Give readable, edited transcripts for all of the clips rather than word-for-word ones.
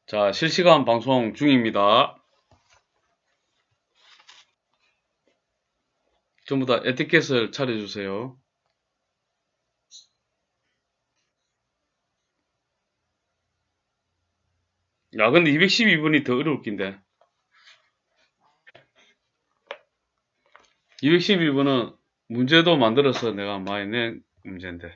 자, 실시간 방송 중입니다. 전부 다 에티켓을 차려주세요. 야, 근데 212분이 더 어려울 낀데. 212분은 문제도 만들어서 내가 많이 낸 문제인데.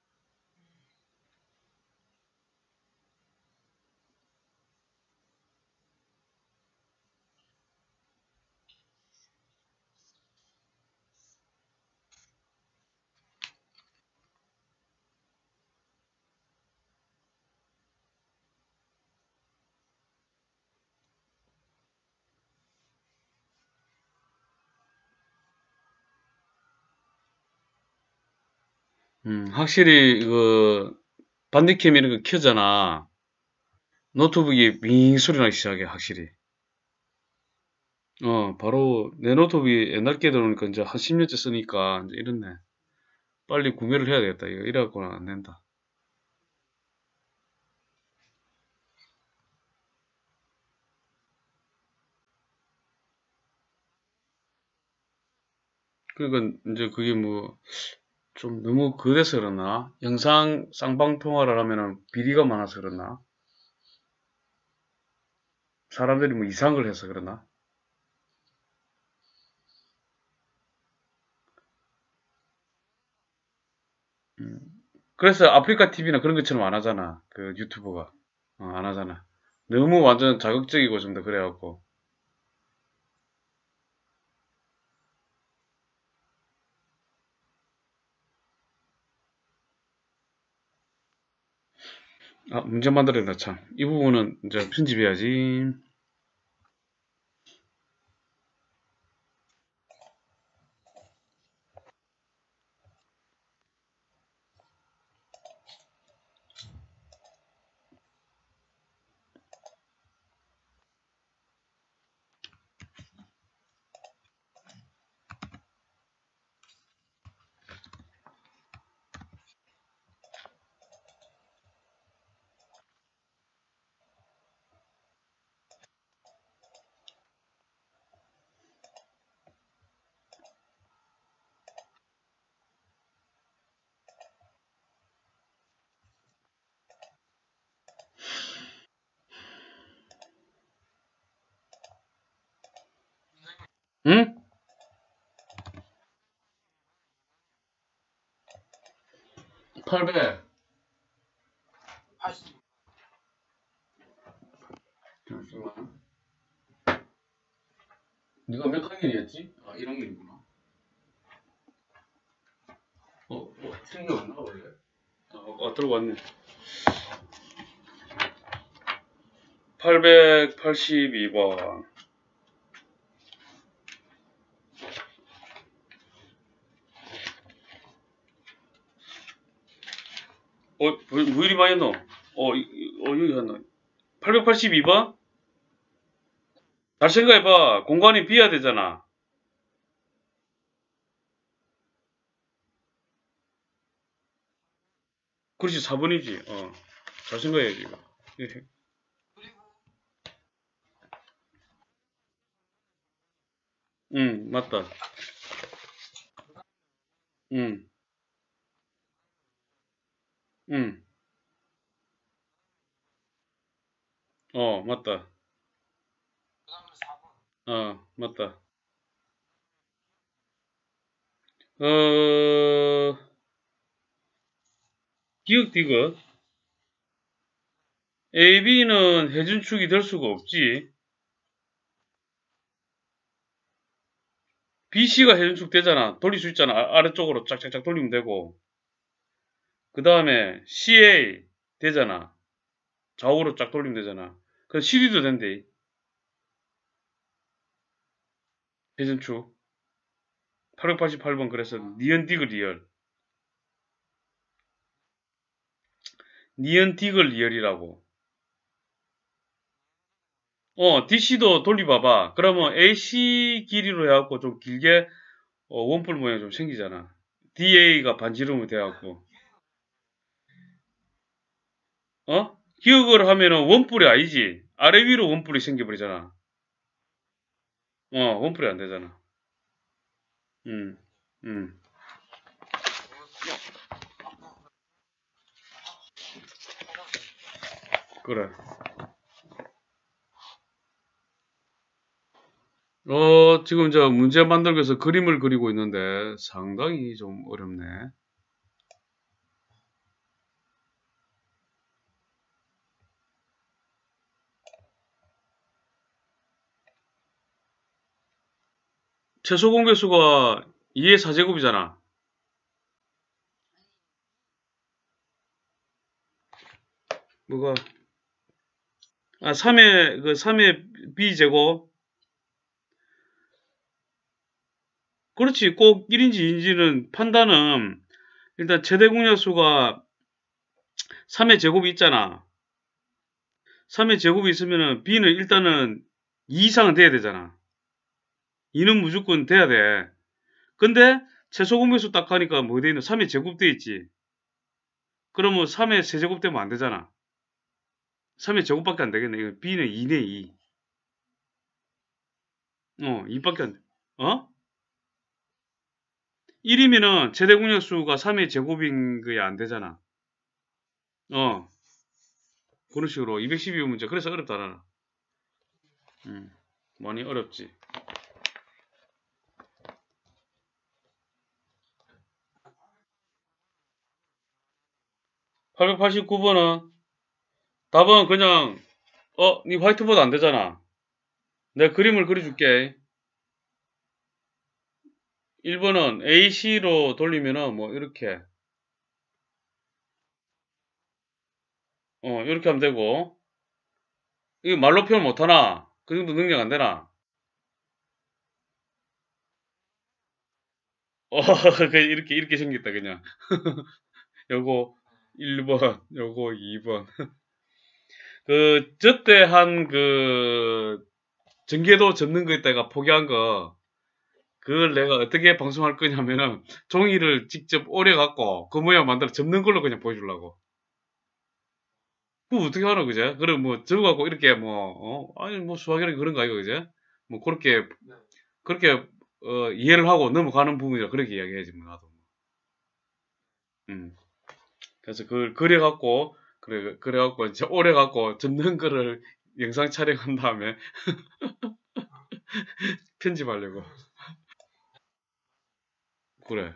확실히, 반디캠 이런 거 켜잖아. 노트북이 윙 소리 나기 시작해, 확실히. 바로, 내 노트북이 옛날 게 들어오니까 이제 한 10년째 쓰니까, 이제 이렇네. 빨리 구매를 해야 되겠다. 이래갖고는 안 된다. 그러니까, 이제 그게 뭐, 좀 너무 그래서 그러나? 영상 쌍방통화를 하면은 비리가 많아서 그러나? 사람들이 뭐 이상한 걸 해서 그러나? 음. 그래서 아프리카 TV나 그런 것처럼 안 하잖아. 그 유튜버가. 안 하잖아. 너무 완전 자극적이고 좀 더 그래갖고. 문제 만들어낸다, 참. 이 부분은 이제 편집해야지. 응? 800. 잠시만. 네가 몇 학년이었지? 1학년이구나. 챙겨왔나, 원래? 들고 왔네. 882번. 왜 이리 많이 넣어? 여기 갔나? 882번? 잘 생각해봐. 공간이 비어야 되잖아. 그렇지, 4번이지. 잘 생각해야지, 이거. 응, 맞다. 응, 응, 맞다. 맞다. 어, 기억 디귿. AB는 회전축이 될 수가 없지. BC가 회전축 되잖아. 돌릴 수 있잖아. 아래쪽으로 쫙쫙쫙 돌리면 되고. 그 다음에 CA 되잖아. 좌우로 쫙 돌리면 되잖아. 그 CD도 된대. 회전축. 888번 그래서 니언 디귿 리얼. 니언 디귿 리얼이라고. DC도 돌려봐봐. 그러면 AC 길이로 해갖고 좀 길게 원뿔 모양이 좀 생기잖아. DA가 반지름으로 돼갖고. 기억을 하면은 원뿔이 아니지. 아래 위로 원뿔이 생겨버리잖아. 원뿔이 안 되잖아. 음, 음, 그래. 지금 저 문제 만들기 위해서 그림을 그리고 있는데 상당히 좀 어렵네. 최소 공개수가 2의 4제곱이잖아. 뭐가? 3의 b제곱. 그렇지. 꼭 1인지 2인지는 판단은 일단 최대 공약수가 3의 제곱이 있잖아. 3의 제곱이 있으면은 b는 일단은 2 이상은 돼야 되잖아. 2는 무조건 돼야 돼. 근데 최소 공개수 딱 하니까 뭐 돼 있노? 3의 제곱 돼 있지. 그러면 3의 세제곱 되면 안 되잖아. 3의 제곱밖에 안 되겠네. 이거 b는 2네, 2. 2밖에 안 돼. 1이면은 최대 공약수가 3의 제곱인 게 안 되잖아. 어, 그런 식으로 212번 문제. 그래서 어렵다, 나는. 많이 어렵지. 889번은 답은 그냥 니 화이트보드 안 되잖아. 내가 그림을 그려줄게. 1번은 AC로 돌리면은 뭐 이렇게 이렇게 하면 되고 이거 말로 표현 못하나? 그 정도 능력 안 되나? 이렇게 생겼다 그냥. 요거 1번, 요거 2번. 저때 한 전개도 접는 거 있다가 포기한 거, 그걸 내가 어떻게 방송할 거냐면은, 종이를 직접 오려갖고, 그 모양 만들어 접는 걸로 그냥 보여주려고. 그거 어떻게 하노, 그제? 그럼 뭐, 접어갖고 이렇게 뭐, 아니, 뭐, 수학이랑 그런 거 아이가, 그제? 뭐, 그렇게, 이해를 하고 넘어가는 부분이라 그렇게 이야기해야지, 뭐, 나도. 음. 그래서 그걸 그래갖고, 이제 오래갖고, 접는 거를 영상 촬영한 다음에 편집하려고. 그래.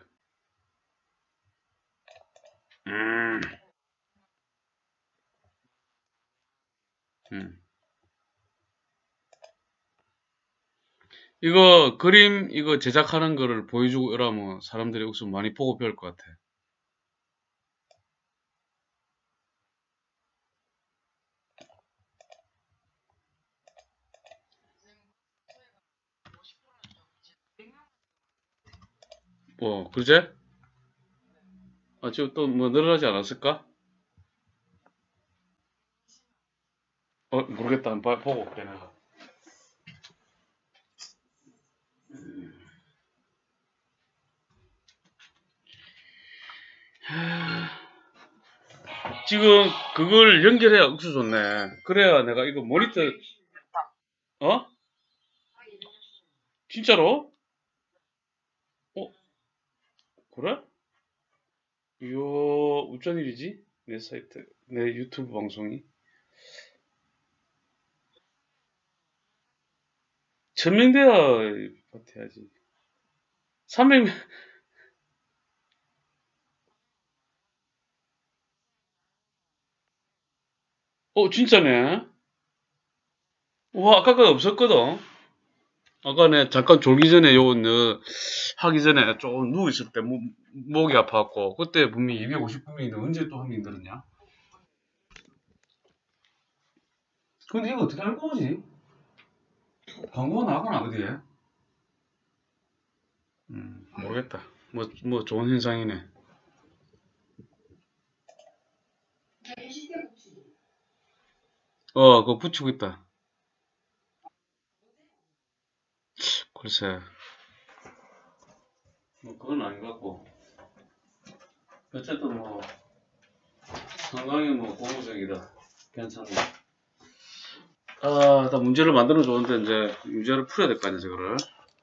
음, 음. 이거 그림 이거 제작하는 거를 보여주고 이러면 사람들이 우선 많이 보고 배울 것 같아. 뭐, 그제? 지금 또 뭐 늘어나지 않았을까? 모르겠다. 한번 보고 올게, 내가. 지금 그걸 연결해야 억수 좋네. 그래야 내가 이거 모니터, 어? 진짜로? 어? 그래? 이야, 어쩐 일이지? 내 사이트, 내 유튜브 방송이. 천명돼야 버텨야지. 300, 진짜네. 와, 아까 거 없었거든. 아까 내 잠깐 졸기 전에 하기 전에 조금 누워있을 때 목이 아파갖고, 그때 분명히 250분인데 언제 또 한 명 들었냐? 근데 이거 어떻게 알고 오지? 광고가 나가나, 어디에? 모르겠다. 뭐 좋은 현상이네. 그거 붙이고 있다. 글쎄. 뭐 그건 아닌 것 같고. 어쨌든 뭐, 상당히 뭐 고무적이다. 괜찮네. 일단 문제를 만들어 줬는데, 이제, 문제를 풀어야 될 거 아니야, 저거를.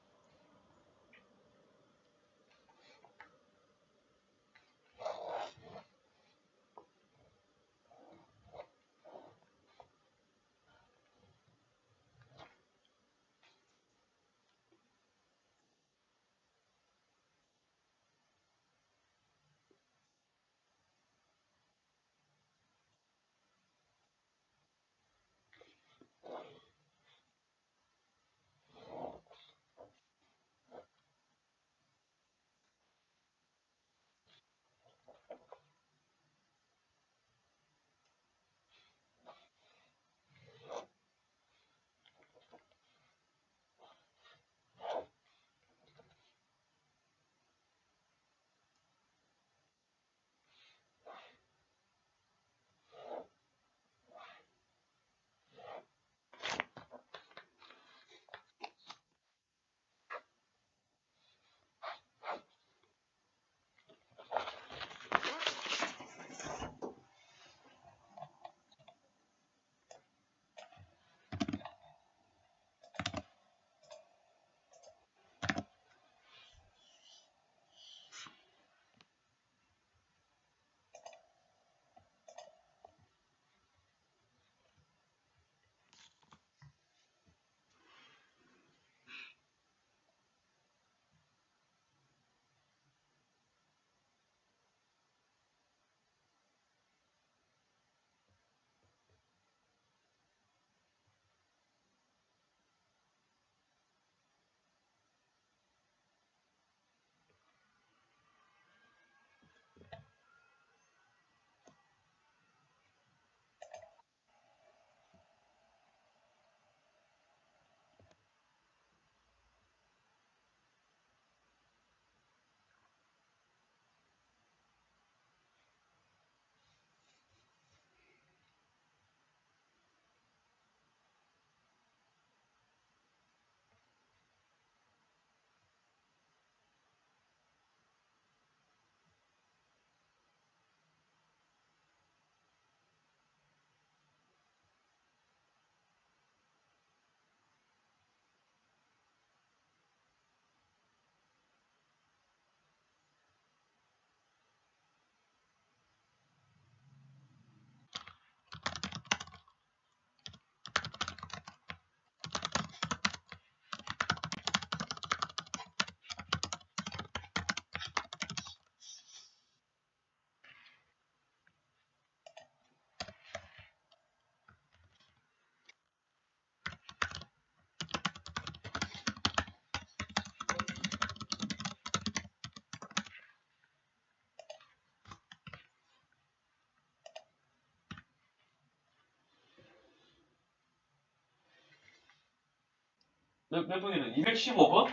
몇 번이래? 215번?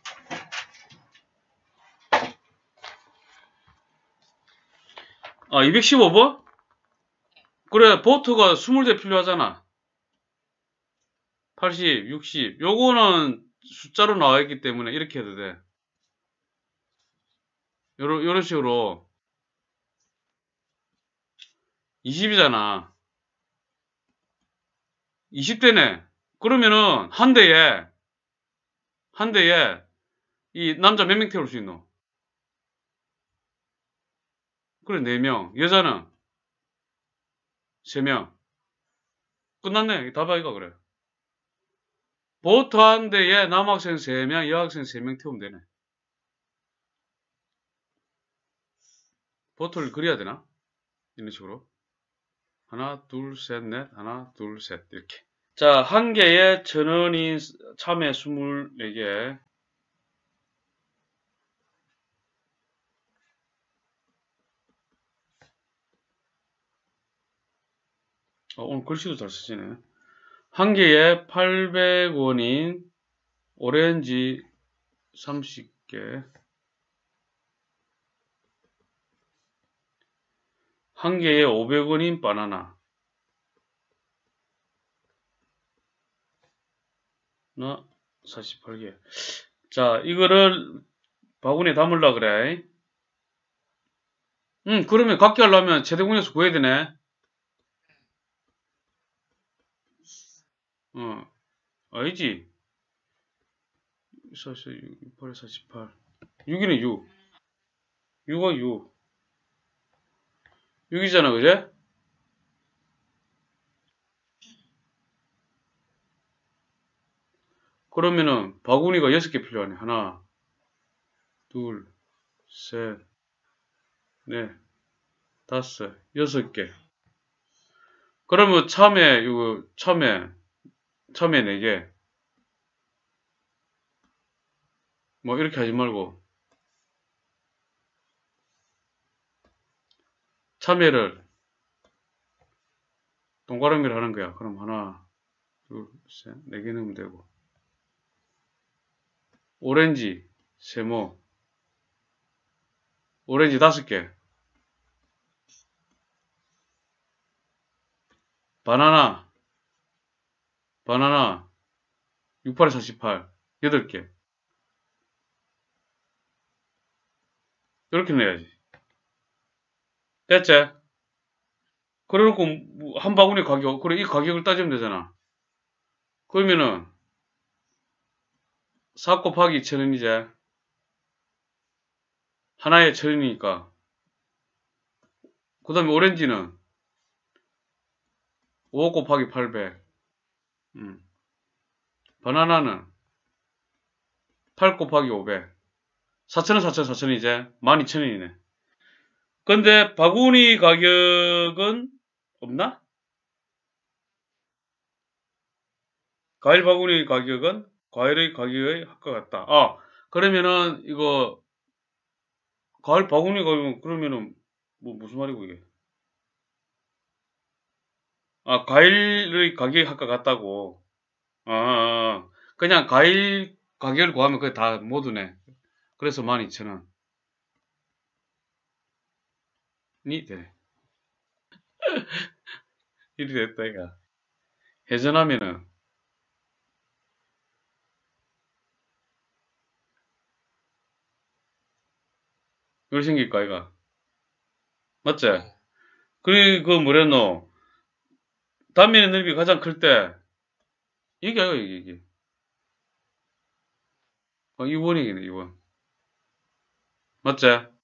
215번? 그래, 보트가 20대 필요하잖아. 80, 60. 요거는 숫자로 나와 있기 때문에 이렇게 해도 돼. 요런 식으로. 20이잖아. 20대네. 그러면은, 한 대에, 이 남자 몇 명 태울 수 있노? 그래, 4명. 여자는? 3명. 끝났네. 답 아이가, 그래. 보트 한 대에 남학생 3명, 여학생 3명 태우면 되네. 보트를 그려야 되나? 이런 식으로. 하나, 둘, 셋, 넷. 하나, 둘, 셋. 이렇게. 자, 한 개에 1,000원인 참외 24개. 오늘 글씨도 잘 쓰시네. 한 개에 800원인 오렌지 30개. 한 개에 500원인 바나나. 48개. 자, 이거를 바구니에 담으려 그래. 그러면 각기 하려면 최대 공약수 구해야 되네. 아니지. 48에 48. 6이네 6. 6가 6. 6이잖아, 그제? 그러면은 바구니가 6개 필요하네. 하나, 둘, 셋, 넷, 다섯, 6개. 그러면 참외 4개. 뭐 이렇게 하지 말고 참외를 동그라미를 하는 거야. 그럼 하나, 둘, 셋, 4개 넣으면 되고. 오렌지, 세모, 오렌지 5개. 바나나, 68에 48, 8개. 이렇게 내야지. 됐지? 그래 놓고 한 바구니 가격, 그래 이 가격을 따지면 되잖아. 그러면은 4 곱하기 1,000원이지. 하나에 1,000원이니까. 그 다음에 오렌지는 5 곱하기 800. 바나나는 8 곱하기 500. 4,000원, 4,000원, 4,000원이지. 12,000원이네. 근데 바구니 가격은 없나? 과일 바구니 가격은 과일의 가격의 합과 같다. 그러면은 이거 과일 바구니 가격 그러면은 뭐 무슨 말이고 이게? 과일의 가격이 합과 같다고. 그냥 과일 가격을 구하면 그게 다 모두네. 그래서 12,000원. 니 돼. 이리 됐다 이가. 회전하면은 이렇게 생길까 이가. 맞지? 그리고 뭐랬노? 단면의 넓이가 가장 클 때 이게 아이가 이게. 2번이겠네 2번. 맞지?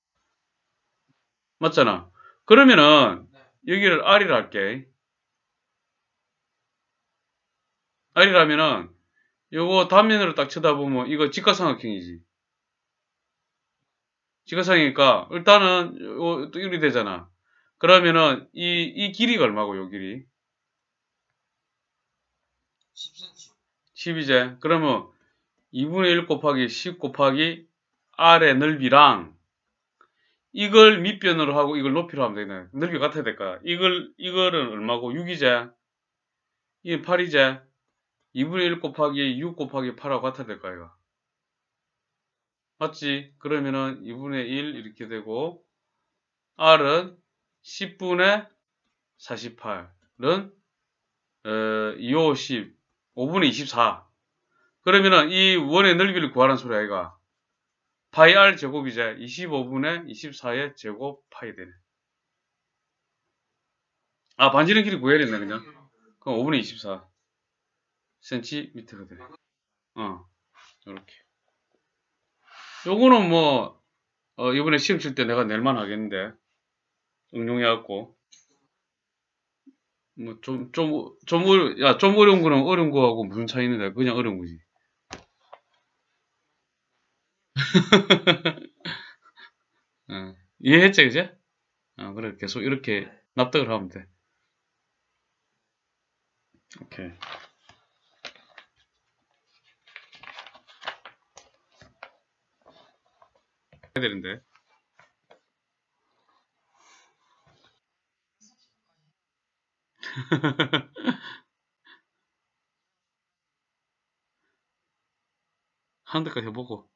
맞잖아. 그러면은 여기를 R이라 할게. R이라면은 요거 단면으로 딱 쳐다보면 이거 직각삼각형이지. 직각삼각형이니까 일단은 또 이리 되잖아. 그러면은 이 길이가 얼마고 요 길이? 10이제. 그러면 2분의 1 곱하기 10 곱하기 R의 넓이랑 이걸 밑변으로 하고 이걸 높이로 하면 되네. 넓이 같아야 될까? 이거는 얼마고? 6이제. 이게 8이제. 2분의 1 곱하기 6 곱하기 8하고 같아야 될까, 이거? 맞지? 그러면은 2분의 1 이렇게 되고, R은 10분의 48은, 2, 5, 10, 5분의 24. 그러면은 이 원의 넓이를 구하라는 소리야, 이거. 파이 R 제곱이제. 25분의 24의 제곱 파이 되네. 반지름 길이 구해야 된다, 그냥. 그럼 5분의 24 cm가 돼. 요렇게. 요거는 뭐, 이번에 시험 칠 때 내가 낼만 하겠는데. 응용해갖고. 뭐, 좀 어려운 거는 어려운 거하고 무슨 차이 있는데, 그냥 어려운 거지. 이해했지, 그제? 그래, 계속 이렇게 납득을 하면 돼. 오케이. 해야 되는데. 하는 데까지 해보고.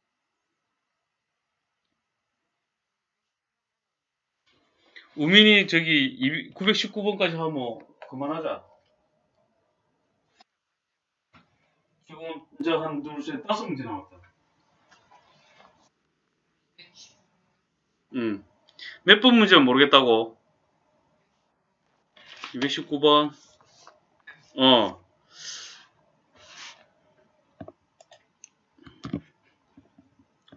우민이 저기 919번까지 하면 그만하자. 지금 이제 한 둘, 셋, 5문제 남았다. 몇 번 문제는 모르겠다고. 219번.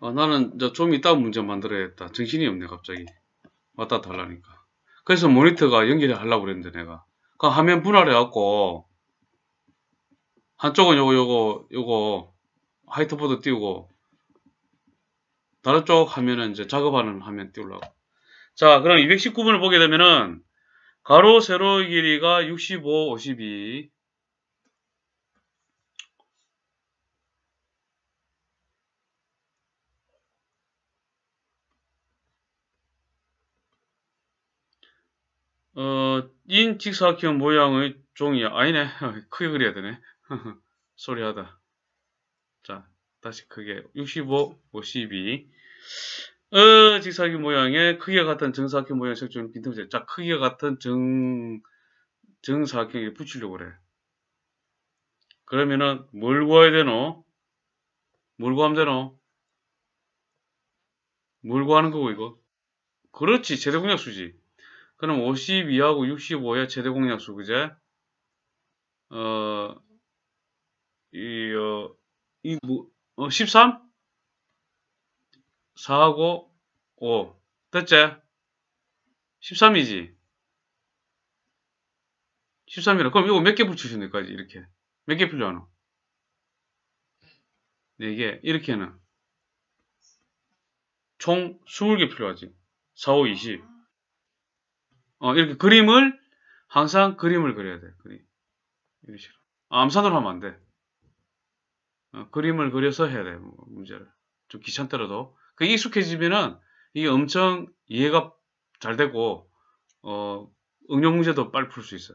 나는 좀 이따 문제 만들어야겠다. 정신이 없네, 갑자기. 왔다 갔다 하려니까. 그래서 모니터가 연결하려고 그랬는데, 내가. 그 화면 분할해갖고, 한쪽은 요거, 화이트보드 띄우고, 다른 쪽 화면은 이제 작업하는 화면 띄우려고. 자, 그럼 219번을 보게 되면은, 가로, 세로의 길이가 65, 52. 인 직사각형 모양의 종이야. 아니네. 크게 그려야 되네. 소리하다. 자, 다시 크게. 65, 52. 직사각형 모양의 크기가 같은 정사각형 모양의 색종이 빈틈새. 자, 크기가 같은 정사각형에 붙이려고 그래. 그러면은, 뭘 구해야 되노? 뭘 구하면 되노? 뭘 구하는 거고, 이거? 그렇지, 최대공약수지. 그럼 52하고 65야 최대공약수, 그제? 어, 이, 어, 13? 4하고 5. 됐지? 13이지? 13이라. 그럼 이거 몇 개 붙이시면 될까지, 이렇게. 몇 개 필요하노? 4개. 이렇게는. 총 20개 필요하지. 4, 5, 20. 이렇게 항상 그림을 그려야 돼. 그림. 이런 식으로. 암산으로 하면 안 돼. 그림을 그려서 해야 돼, 문제를. 좀 귀찮더라도. 그게 익숙해지면은, 이게 엄청 이해가 잘 되고, 응용 문제도 빨리 풀 수 있어.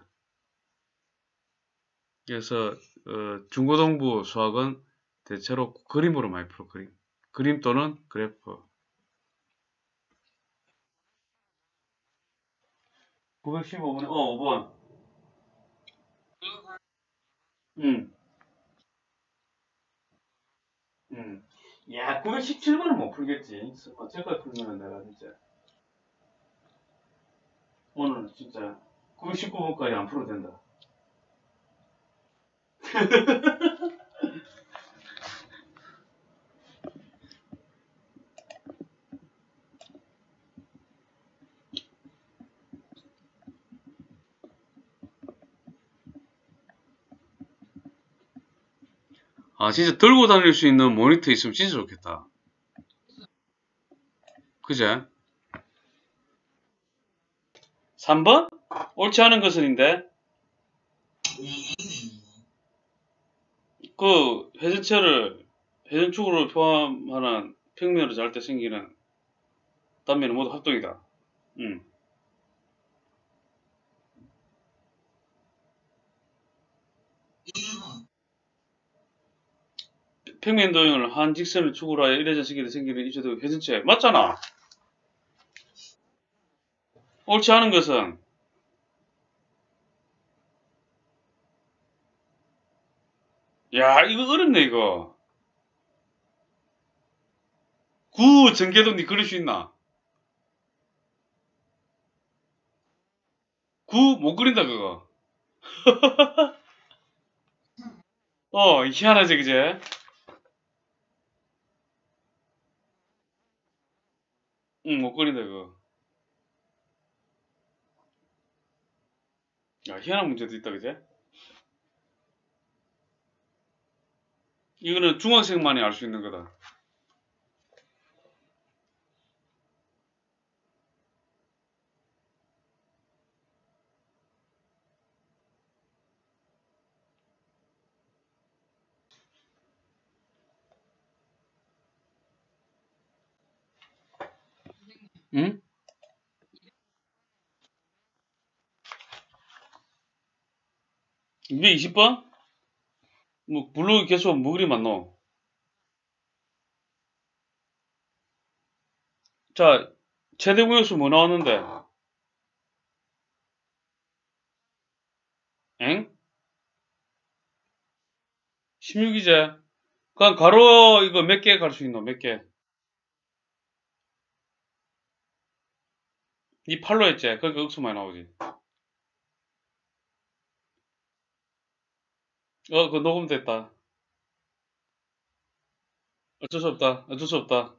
그래서, 중고등부 수학은 대체로 그림으로 많이 풀어, 그림. 그림 또는 그래프. 915번에, 5번. 응, 응. 야, 917번은 못 풀겠지. 어쩔 풀면은 내가 진짜. 오늘 진짜 919번까지 안 풀어도 된다. 진짜 들고 다닐 수 있는 모니터 있으면 진짜 좋겠다. 그제? 3번? 옳지 않은 것은인데, 회전축으로 포함하는 평면으로 잘 때 생기는 단면은 모두 합동이다. 음. 평면 도형을 한 직선을 축으로 하여 이래전 시기에 생기는 입체도 회전체. 맞잖아. 옳지 않은 것은, 야, 이거 어렵네, 이거. 구 전개도 니 그릴 수 있나? 구 못 그린다, 그거. 희한하지, 그제? 응, 못 그린다, 그거. 야, 희한한 문제도 있다, 그제? 이거는 중학생만이 알 수 있는 거다. 응? 220번? 뭐, 블로그 개수가 뭐 그리 많노? 자, 최대 공약수 뭐 나왔는데? 엥? 16이제? 그럼 가로 이거 몇 개 갈 수 있노? 몇 개? 니 팔로 했지? 그러니까 억수 많이 나오지. 그거 녹음됐다. 어쩔 수 없다. 어쩔 수 없다.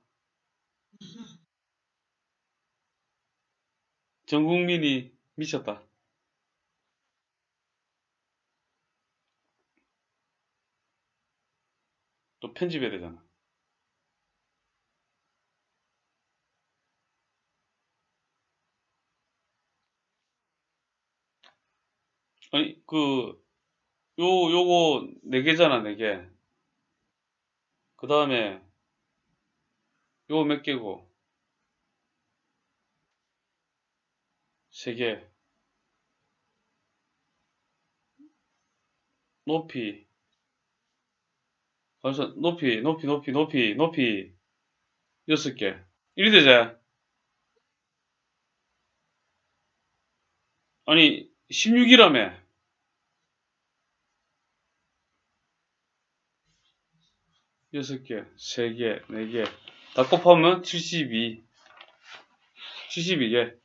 전 국민이 미쳤다. 또 편집해야 되잖아. 아니, 요거 4개잖아, 4개. 그 다음에, 요거 몇 개고? 3개. 높이. 그래서 높이. 6개. 이리 되자. 아니, 16이라며. 6개, 3개, 4개. 다 곱하면 72. 72개.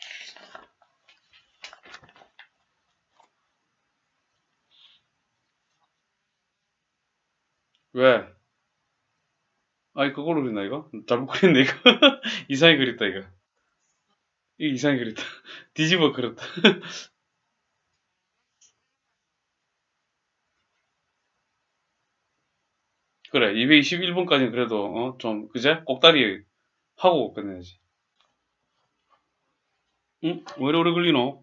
왜? 아니, 그걸로 그렸나, 이거? 잘못 그렸네, 이거. 이상하게 그렸다, 이거. 이거 이상하게 그렸다. 뒤집어 그렸다. 그래, 221번까지는 그래도, 좀, 그제? 꼭다리 하고 끝내야지. 응? 왜 이리 오래 걸리노?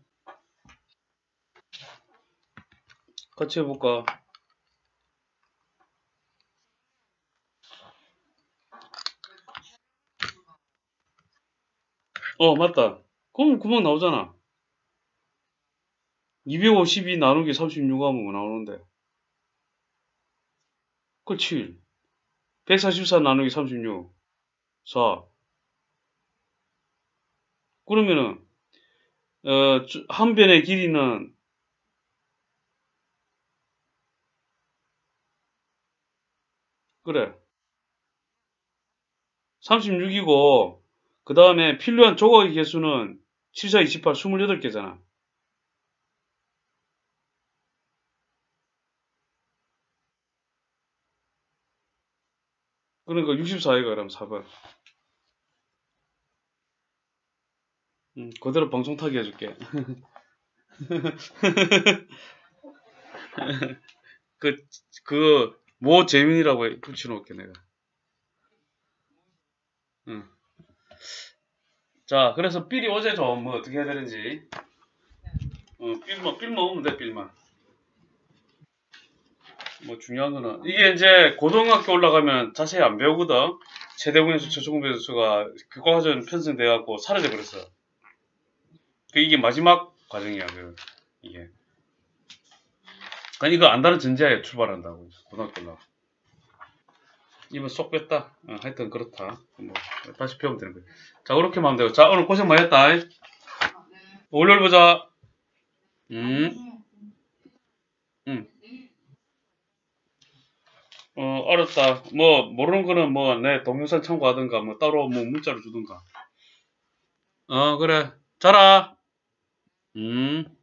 같이 해볼까? 맞다. 그럼 금방 나오잖아. 252 나누기 36 하면 뭐 나오는데. 그렇지. 144 나누기 36. 4. 그러면은, 한 변의 길이는, 그래. 36이고, 그 다음에 필요한 조각의 개수는 7, 4, 28, 28개잖아. 그러니까 64회가 그럼 4번. 그대로 방송 타기 해줄게. 그, 모 재민이라고 붙여놓을게, 내가. 응. 자, 그래서 삘이 어제 좀, 뭐, 어떻게 해야 되는지. 삘만 오면 돼, 삘만. 뭐, 중요한 거는. 이게 이제, 고등학교 올라가면 자세히 안 배우거든. 최대공에서 최초공배수가 교과과정 편성돼갖고 사라져 버렸어. 이게 마지막 과정이야, 이게. 아니, 이거 안다는 전제하에 출발한다고. 고등학교 올라. 이번 쏙 뺐다. 하여튼 그렇다. 뭐, 다시 배우면 되는 거야. 자, 그렇게만 하면 되고. 자, 오늘 고생 많이 했다. 월요일 보자. 음, 음. 알았다. 뭐, 모르는 거는 뭐, 내 동영상 참고하든가, 뭐, 따로 뭐, 문자로 주든가. 그래. 자라. 음.